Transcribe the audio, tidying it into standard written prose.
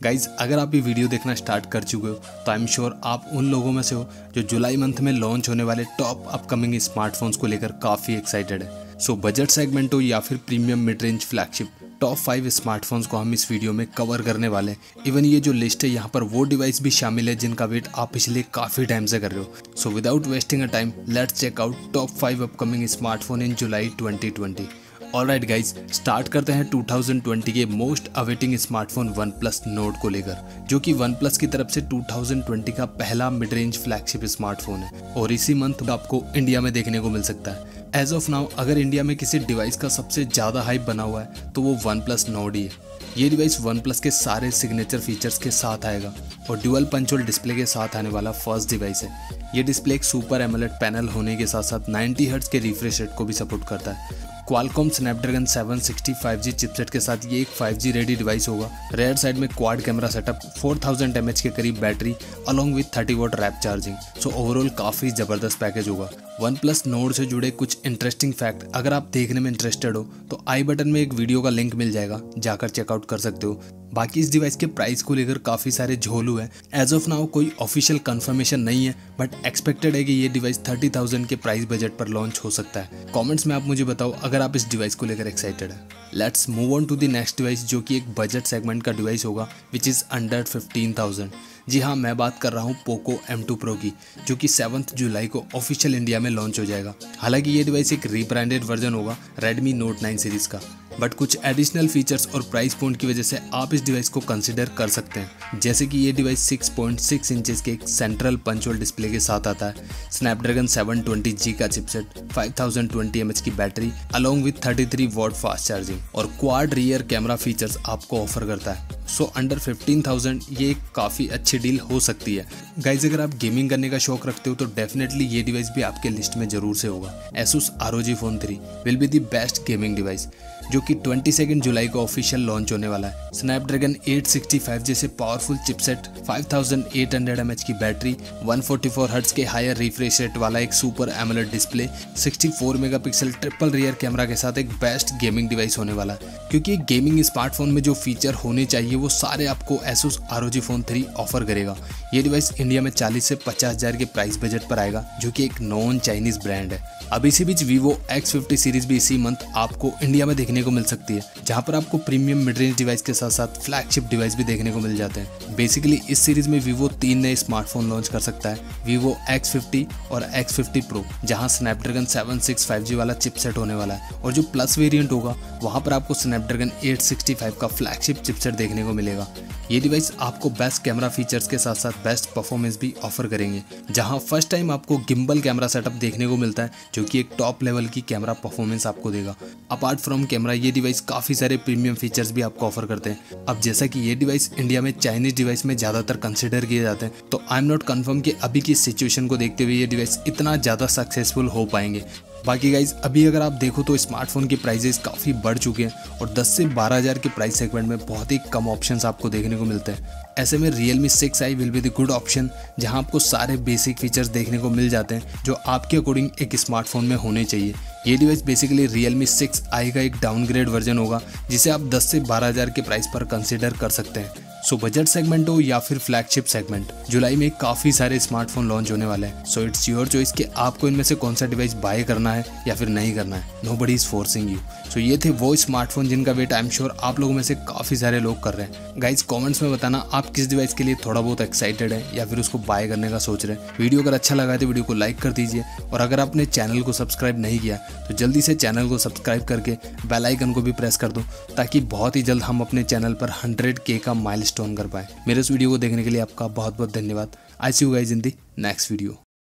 Guys अगर आप ये वीडियो देखना स्टार्ट कर चुके हो तो आई एम श्योर आप उन लोगों में से हो जो जुलाई मंथ में लॉन्च होने वाले टॉप अपकमिंग स्मार्टफोन्स को लेकर काफ़ी एक्साइटेड है। सो बजट सेगमेंट हो या फिर premium mid range flagship, top 5 smartphones को हम इस वीडियो में कवर करने वाले हैं। इवन ये जो लिस्ट है यहाँ पर वो डिवाइस भी शामिल है जिनका वेट आप पिछले काफ़ी टाइम से कर रहे हो। So without wasting a time let's check out top 5 upcoming smartphone in July 2020। Alright guys, start करते हैं 2020 के most awaiting smartphone OnePlus Nord को लेकर, जो कि OnePlus की तरफ से 2020 का पहला मिड रेंज फ्लैगशिप स्मार्टफोन है और इसी मंथ आपको इंडिया में देखने को मिल सकता है। एज ऑफ नाउ अगर इंडिया में किसी डिवाइस का सबसे ज़्यादा हाइप बना हुआ है तो वो OnePlus Nord ही है। ये डिवाइस OnePlus के सारे सिग्नेचर फीचर्स के साथ आएगा और ड्यूअल पंच होल डिस्प्ले के साथ आने वाला फर्स्ट डिवाइस है। ये डिस्प्ले एक सुपर एमोलेड पैनल होने के साथ साथ 90 हर्ट्ज के रिफ्रेश रेट को भी सपोर्ट करता है। क्वालकॉम स्नैपड्रैगन 760 5G चिपसेट के साथ ये एक 5G रेडी डिवाइस होगा। रेयर साइड में क्वाड कैमरा सेटअप, 4000 mAh के करीब बैटरी along with 30 watt rap charging. So overall काफ़ी ज़बरदस्त पैकेज होगा। OnePlus Nord से जुड़े कुछ इंटरेस्टिंग फैक्ट अगर आप देखने में इंटरेस्टेड हो तो आई बटन में एक वीडियो का लिंक मिल जाएगा, जाकर चेकआउट कर सकते हो। बाकी इस डिवाइस के प्राइस को लेकर काफ़ी सारे झोलू हैं। एज ऑफ नाउ कोई ऑफिशियल कंफर्मेशन नहीं है, बट एक्सपेक्टेड है कि ये डिवाइस 30,000 के प्राइस बजट पर लॉन्च हो सकता है। कमेंट्स में आप मुझे बताओ अगर आप इस डिवाइस को लेकर एक्साइटेड है। Let's move on to the next device, जो कि एक बजट सेगमेंट का डिवाइस होगा विच इज़ अंडर 15,000। जी हाँ, मैं बात कर रहा हूँ पोको M2 Pro की, जो कि 7 जुलाई को ऑफिशियल इंडिया में लॉन्च हो जाएगा। हालांकि ये डिवाइस एक रीब्रांडेड वर्जन होगा Redmi Note 9 सीरीज़ का, बट कुछ एडिशनल फीचर्स और प्राइस पॉइंट की वजह से आप इस डिवाइस को कंसिडर कर सकते हैं। जैसे कि ये डिवाइस 6.6 इंचेस के एक सेंट्रल पंच होल डिस्प्ले के साथ आता है, स्नैपड्रैगन 720G का चिपसेट, 5020 mAh की बैटरी along with 33 watt fast charging और क्वाड रियर कैमरा फीचर्स आपको ऑफर करता है। सो अंडर 15,000 ये एक काफ़ी अच्छी डील हो सकती है। गाइज अगर आप गेमिंग करने का शौक रखते हो तो डेफिनेटली ये डिवाइस भी आपके लिस्ट में जरूर से होगा। Asus ROG Phone 3 will be the best gaming device, जो कि 22 जुलाई को ऑफिशियल लॉन्च होने वाला है। स्नैपड्रैगन 865 जैसे पावरफुल चिपसेट, 5800 mAh की बैटरी, 144 हर्ट्ज के हायर रिफ्रेश रेट वाला एक super AMOLED display, 64 megapixel triple rear camera के साथ एक बेस्ट गेमिंग डिवाइस होने वाला है। क्योंकि गेमिंग स्मार्टफोन में जो फीचर होने चाहिए वो सारे आपको Asus ROG Phone 3 ऑफर करेगा। ये डिवाइस इंडिया में 40 से 50,000 के प्राइस बजट पर आएगा, जो कि एक नॉन चाइनीज ब्रांड है। अब इसी बीच Vivo X50 सीरीज भी इसी मंथ आपको इंडिया में देखने को मिल सकती है, जहां पर आपको प्रीमियम मिड रेंज डिवाइस के साथ साथ फ्लैगशिप डिवाइस भी देखने को मिल जाते हैं। बेसिकली इस सीरीज में Vivo 3 नए स्मार्टफोन लॉन्च कर सकता है, Vivo X50 और X50 Pro, जहां स्नैपड्रैगन 765G वाला चिपसेट होने वाला है और जो प्लस वेरिएंट होगा वहां पर आपको स्नैपड्रैगन 865 का फ्लैगशिप चिपसेट देखने को मिलेगा। ये डिवाइस आपको बेस्ट कैमरा फीचर्स के साथ साथ बेस्ट परफॉर्मेंस भी ऑफर करेंगे, जहां फर्स्ट टाइम आपको गिम्बल कैमरा सेटअप देखने को मिलता है, जो कि एक टॉप लेवल की कैमरा परफॉर्मेंस आपको देगा। अपार्ट फ्रॉम कैमरा ये डिवाइस काफ़ी सारे प्रीमियम फीचर्स भी आपको ऑफर करते हैं। अब जैसा कि ये डिवाइस इंडिया में चाइनीज डिवाइस में ज़्यादातर कंसिडर किए जाते हैं, तो आई एम नॉट कन्फर्म कि अभी की सिचुएशन को देखते हुए ये डिवाइस इतना ज़्यादा सक्सेसफुल हो पाएंगे। बाकी गाइज अभी अगर आप देखो तो स्मार्टफोन के प्राइजेस काफ़ी बढ़ चुके हैं और 10 से 12,000 के प्राइस सेगमेंट में बहुत ही कम ऑप्शंस आपको देखने को मिलते हैं। ऐसे में Realme 6i will be the good option, जहां आपको सारे बेसिक फीचर्स देखने को मिल जाते हैं जो आपके अकॉर्डिंग एक स्मार्टफोन में होने चाहिए। ये डिवाइस बेसिकली Realme 6i का एक डाउनग्रेड वर्जन होगा, जिसे आप 10 से 12,000 के प्राइस पर कंसिडर कर सकते हैं। सो बजट सेगमेंट हो या फिर फ्लैगशिप सेगमेंट, जुलाई में काफ़ी सारे स्मार्टफोन लॉन्च होने वाले हैं। सो इट्स योर चॉइस कि आपको इनमें से कौन सा डिवाइस बाय करना है या फिर नहीं करना है। Nobody is forcing you. So ये थे वो स्मार्टफोन जिनका वेट आई एम श्योर आप लोगों में से काफ़ी सारे लोग कर रहे हैं। गाइज कमेंट्स में बताना आप किस डिवाइस के लिए थोड़ा बहुत एक्साइटेड है या फिर उसको बाय करने का सोच रहे हैं। वीडियो अगर अच्छा लगा तो वीडियो को लाइक कर दीजिए और अगर आपने चैनल को सब्सक्राइब नहीं किया तो जल्दी से चैनल को सब्सक्राइब करके बेल आइकन को भी प्रेस कर दो, ताकि बहुत ही जल्द हम अपने चैनल पर 100K का माइलस्टोन कर पाए। मेरे इस वीडियो को देखने के लिए आपका बहुत बहुत धन्यवाद। I see you guys in the next video.